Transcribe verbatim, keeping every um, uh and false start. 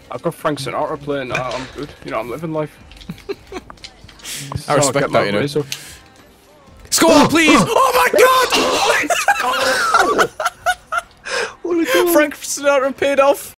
I've got Frank Sinatra playing now. I'm good. You know, I'm living life. I respect that, you know. Razor. Score, please! Oh my god! What a goal. Frank Sinatra paid off.